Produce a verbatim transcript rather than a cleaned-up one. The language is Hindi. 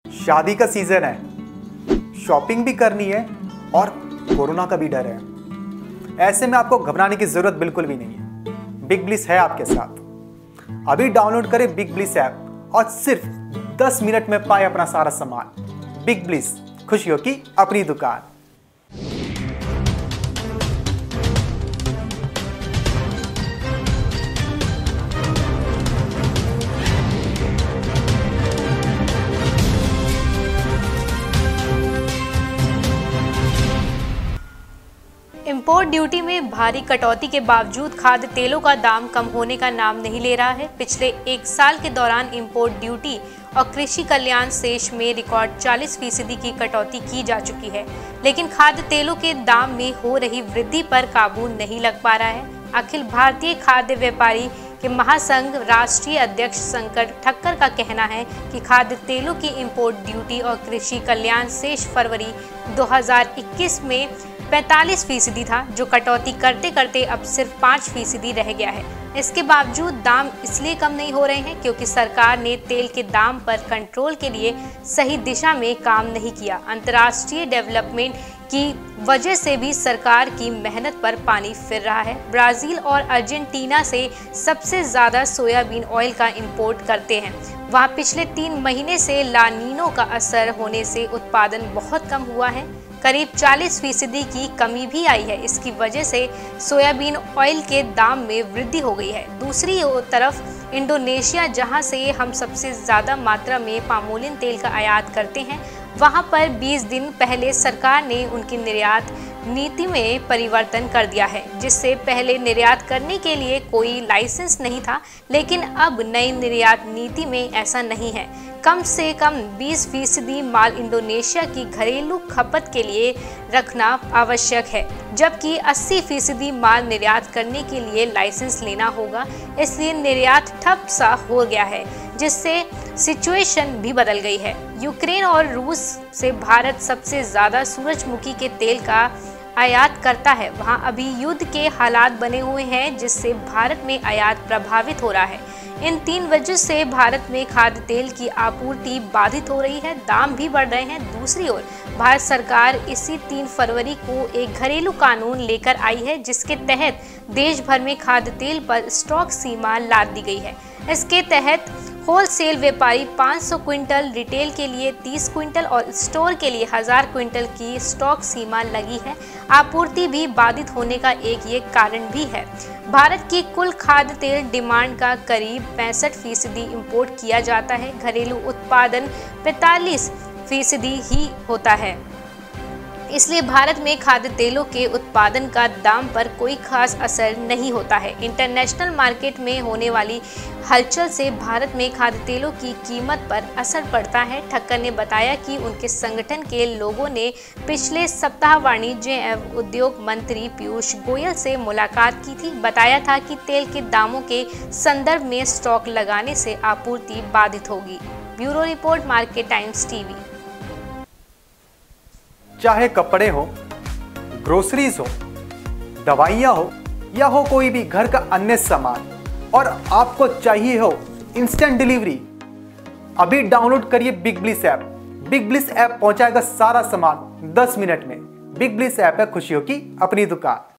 शादी का सीजन है, शॉपिंग भी करनी है और कोरोना का भी डर है। ऐसे में आपको घबराने की जरूरत बिल्कुल भी नहीं है। बिग ब्लिस है आपके साथ। अभी डाउनलोड करें बिग ब्लिस ऐप और सिर्फ दस मिनट में पाए अपना सारा सामान। बिग ब्लिस, खुशियों की अपनी दुकान। इंपोर्ट ड्यूटी में भारी कटौती के बावजूद खाद्य तेलों का दाम कम होने का नाम नहीं ले रहा है। पिछले एक साल के दौरान इंपोर्ट ड्यूटी और कृषि कल्याण शेष में रिकॉर्ड चालीस फीसदी की कटौती की जा चुकी है, लेकिन खाद्य तेलों के दाम में हो रही वृद्धि पर काबू नहीं लग पा रहा है। अखिल भारतीय खाद्य व्यापारी के महासंघ राष्ट्रीय अध्यक्ष शंकर ठक्कर का कहना है कि खाद्य तेलों की इंपोर्ट ड्यूटी और कृषि कल्याण शेष फरवरी दो हज़ार इक्कीस में पैंतालीस फीसदी था, जो कटौती करते करते अब सिर्फ पाँच फीसदी रह गया है। इसके बावजूद दाम इसलिए कम नहीं हो रहे हैं क्योंकि सरकार ने तेल के दाम पर कंट्रोल के लिए सही दिशा में काम नहीं किया। अंतर्राष्ट्रीय डेवलपमेंट की वजह से भी सरकार की मेहनत पर पानी फिर रहा है। ब्राजील और अर्जेंटीना से सबसे ज़्यादा सोयाबीन ऑयल का इंपोर्ट करते हैं। वहाँ पिछले तीन महीने से ला नीनो का असर होने से उत्पादन बहुत कम हुआ है। करीब चालीस फीसदी की कमी भी आई है। इसकी वजह से सोयाबीन ऑयल के दाम में वृद्धि हो गई है। दूसरी तरफ इंडोनेशिया, जहां से हम सबसे ज़्यादा मात्रा में पामोलिन तेल का आयात करते हैं, वहां पर बीस दिन पहले सरकार ने उनकी निर्यात नीति में परिवर्तन कर दिया है, जिससे पहले निर्यात करने के लिए कोई लाइसेंस नहीं था, लेकिन अब नई निर्यात नीति में ऐसा नहीं है। कम से कम बीस फीसदी माल इंडोनेशिया की घरेलू खपत के लिए रखना आवश्यक है, जबकि अस्सी फीसदी माल निर्यात करने के लिए लाइसेंस लेना होगा। इसलिए निर्यात ठप सा हो गया है, जिससे सिचुएशन भी बदल गई है। यूक्रेन और रूस से भारत सबसे ज़्यादा सूरजमुखी के तेल का आयात करता है। वहां अभी युद्ध के हालात बने हुए हैं, जिससे भारत में आयात प्रभावित हो रहा है। इन तीन वजह से भारत में खाद्य तेल की आपूर्ति बाधित हो रही है, दाम भी बढ़ रहे हैं। दूसरी ओर भारत सरकार इसी तीन फरवरी को एक घरेलू कानून लेकर आई है, जिसके तहत देश भर में खाद्य तेल पर स्टॉक सीमा लाद दी गई है। इसके तहत होलसेल व्यापारी पाँच सौ क्विंटल, रिटेल के लिए तीस क्विंटल और स्टोर के लिए हजार क्विंटल की स्टॉक सीमा लगी है। आपूर्ति भी बाधित होने का एक ये कारण भी है। भारत की कुल खाद्य तेल डिमांड का करीब पैंसठ फीसदी इम्पोर्ट किया जाता है। घरेलू उत्पादन पैंतालीस फीसदी ही होता है। इसलिए भारत में खाद्य तेलों के उत्पादन का दाम पर कोई खास असर नहीं होता है। इंटरनेशनल मार्केट में होने वाली हलचल से भारत में खाद्य तेलों की कीमत पर असर पड़ता है। ठक्कर ने बताया कि उनके संगठन के लोगों ने पिछले सप्ताह वाणिज्य एवं उद्योग मंत्री पीयूष गोयल से मुलाकात की थी। बताया था कि तेल के दामों के संदर्भ में स्टॉक लगाने से आपूर्ति बाधित होगी। Bureau report, market times TV. चाहे कपड़े हो, ग्रोसरीज हो, दवाइयाँ हो या हो कोई भी घर का अन्य सामान, और आपको चाहिए हो इंस्टेंट डिलीवरी, अभी डाउनलोड करिए big bliss app. Big bliss app पहुंचाएगा सारा सामान दस मिनट में। बिग ब्लिस ऐप है खुशियों की अपनी दुकान।